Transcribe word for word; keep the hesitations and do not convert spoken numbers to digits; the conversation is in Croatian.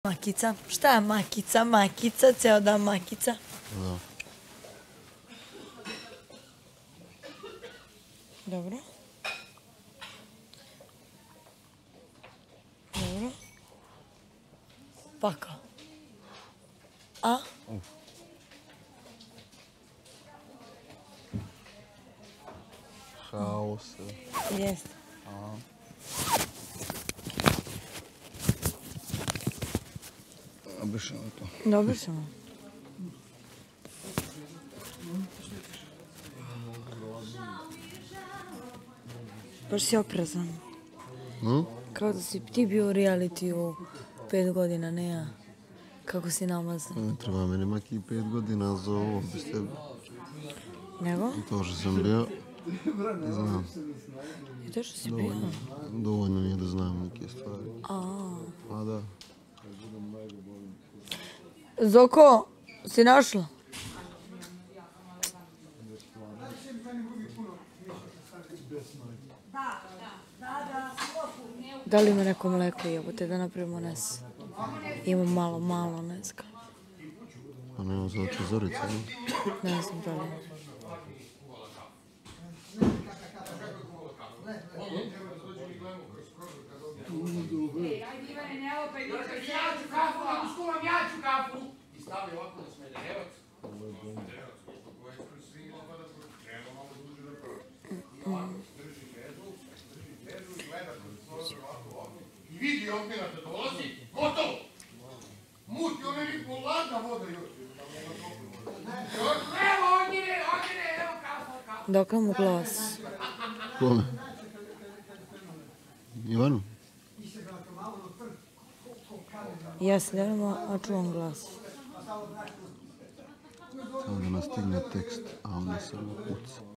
Makica? Šta je makica? Makica, ceo dan makica. Da. Dobro. Dobro. Pakao. A? Uf. Haos. Jeste. A. Obrišemo to. Dobro ćemo. Baš si oprezan. Hm? Kao da si ti bio u realitiju pet godina, ne ja. Kako si namazan. Ne treba meni maki pet godina za ovo, biste... Nego? To što sam bio, znam. I to što si bio? Dovoljno nije da znam neke stvari. A. Pa da. Zoko, si našla? Da li ima neko mleko jebote da napravimo nes? Ima malo, malo neska. Pa nema za oči Zorica, ne? Ne znam da li ima. Ajde Ivane, ne opaj, ja ću kafu, ako skuvam, ja ću kafu! I stavi ovako na Smederevac. I vidi opera da dolazi, gotovo! Muti, ono je polagna voda još. Evo, odnjene, odnjene, evo kafu, kafu. Dok mu glas. Kome? Ivanu? Ja slijedam, a čuvam glas. Samo da nas stigne tekst, a onda samo kuca.